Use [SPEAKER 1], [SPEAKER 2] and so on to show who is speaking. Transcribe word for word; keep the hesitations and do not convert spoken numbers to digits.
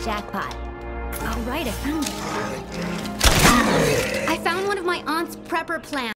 [SPEAKER 1] Jackpot. All right, I found it. I found one of my aunt's prepper plants.